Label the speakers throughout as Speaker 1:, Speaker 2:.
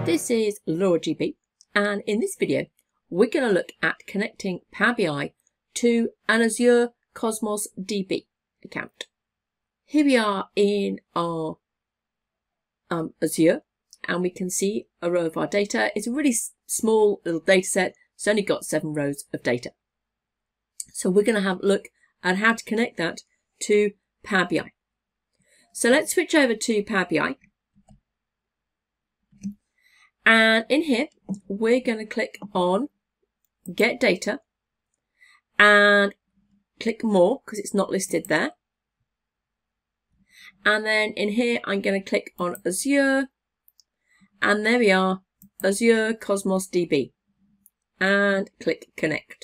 Speaker 1: This is Laura GB, and in this video we're going to look at connecting Power BI to an Azure Cosmos DB account. Here we are in our Azure, and we can see a row of our data. It's a really small little data set. It's only got 7 rows of data. So we're going to have a look at how to connect that to Power BI. So let's switch over to Power BI. And in here, we're going to click on Get Data and click More because it's not listed there. And then in here, I'm going to click on Azure. And there we are, Azure Cosmos DB. And click Connect.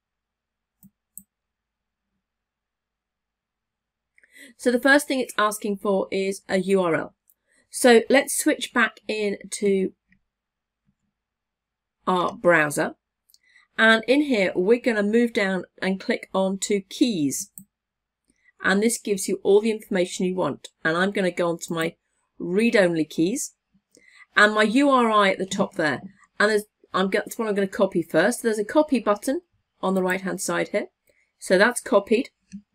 Speaker 1: So the first thing it's asking for is a URL. So let's switch back into our browser, and in here we're going to move down and click on to keys, and this gives you all the information you want. And I'm going to go on to my read-only keys and my URI at the top there, and that's what I'm going to copy first. There's a copy button on the right hand side here, so that's copied,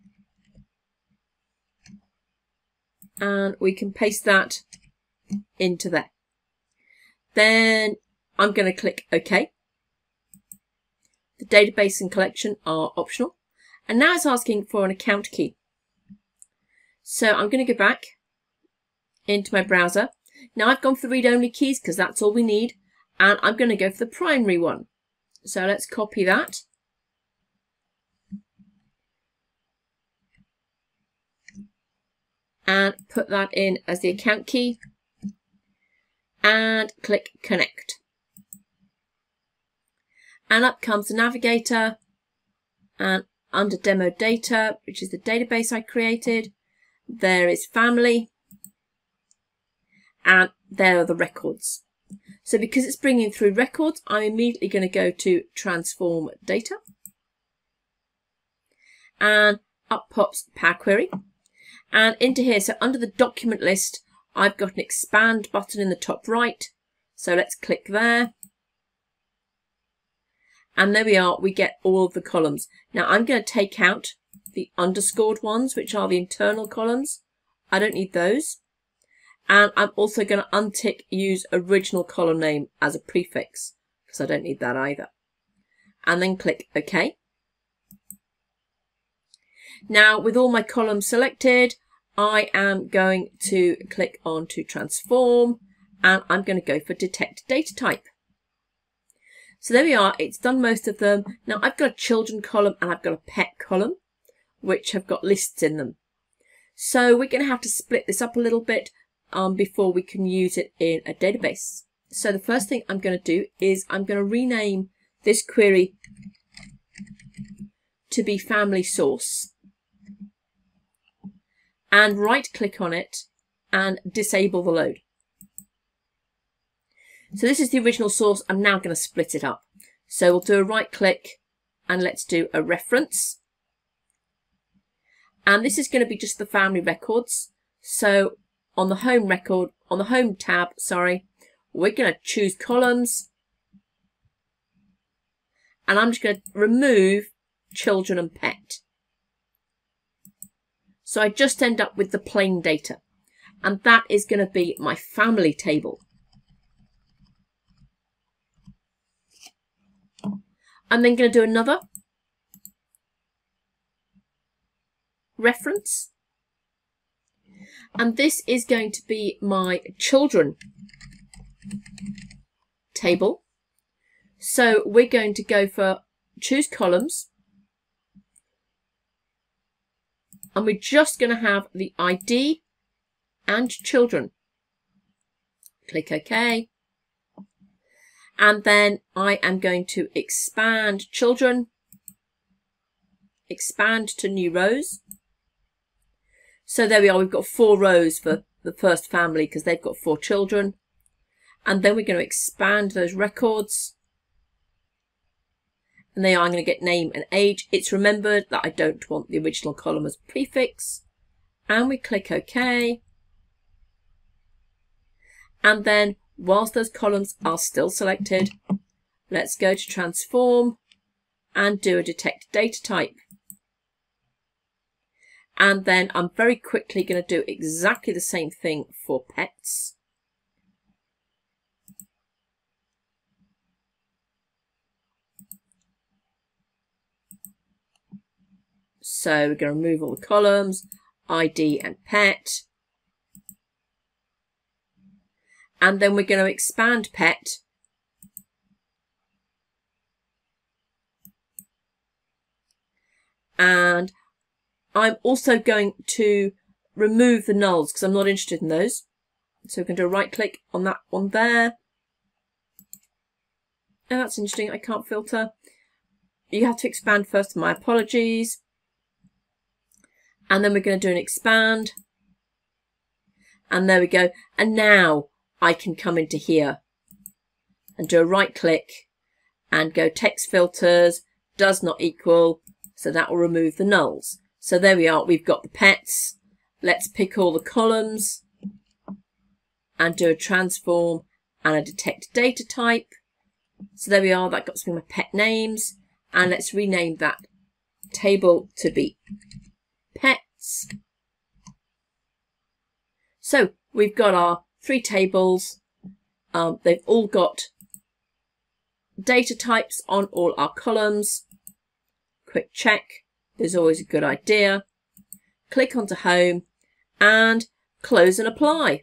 Speaker 1: and we can paste that into there. Then I'm going to click OK. The database and collection are optional. And now it's asking for an account key. So I'm going to go back into my browser. Now I've gone for the read-only keys because that's all we need. And I'm going to go for the primary one. So let's copy that. And put that in as the account key. And click Connect. And up comes the navigator, and under demo data, which is the database I created, there is family, and there are the records. So because it's bringing through records, I'm immediately going to go to transform data, and up pops Power Query, and into here. So under the document list, I've got an expand button in the top right. So let's click there. And there we are, we get all of the columns. Now I'm going to take out the underscored ones, which are the internal columns. I don't need those. And I'm also going to untick use original column name as a prefix, because I don't need that either. And then click OK. Now with all my columns selected, I am going to click on to transform, and I'm going to go for detect data type. So there we are, it's done most of them. Now I've got a children column and I've got a pet column, which have got lists in them. So we're going to have to split this up a little bit before we can use it in a database. So the first thing I'm going to do is I'm going to rename this query to be family source, and right click on it and disable the load. So this is the original source. I'm now going to split it up. So we'll do a right click and let's do a reference. And this is going to be just the family records. So on the home record, on the home tab, sorry, we're going to choose columns. And I'm just going to remove children and pet. So I just end up with the plain data. And that is going to be my family table. I'm then going to do another reference, and this is going to be my children table. So we're going to go for choose columns, and we're just going to have the ID and children. Click OK. And then I am going to expand children, expand to new rows. So there we are, we've got 4 rows for the first family because they've got 4 children. And then we're going to expand those records. And they are going to get name and age. It's remembered that I don't want the original column as prefix. And we click OK. And then whilst those columns are still selected, let's go to transform and do a detect data type. And then I'm very quickly going to do exactly the same thing for pets. So we're going to remove all the columns, ID and pet. And then we're going to expand pet. And I'm also going to remove the nulls because I'm not interested in those. So we can do a right click on that one there. Oh, that's interesting. I can't filter. You have to expand first. My apologies. And then we're going to do an expand. And there we go. And now I can come into here and do a right click and go text filters, does not equal. So that will remove the nulls. So there we are. We've got the pets. Let's pick all the columns and do a transform and a detect data type. So there we are. That got some of my pet names. And let's rename that table to be pets. So we've got our 3 tables. They've all got data types on all our columns. Quick check is always a good idea. Click onto home and close and apply.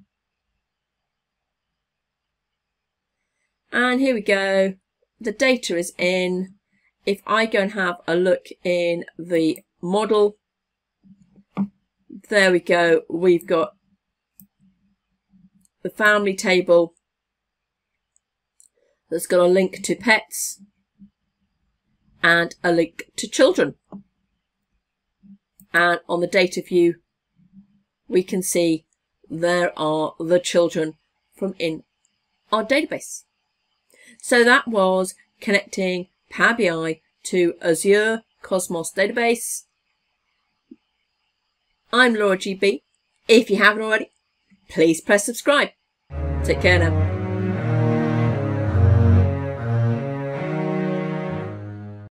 Speaker 1: And here we go. The data is in. If I go and have a look in the model, there we go. We've got the family table that's got a link to pets and a link to children. And on the data view, we can see there are the children from in our database. So that was connecting Power BI to Azure Cosmos Database. I'm Laura GB. If you haven't already, please press subscribe. Take care now.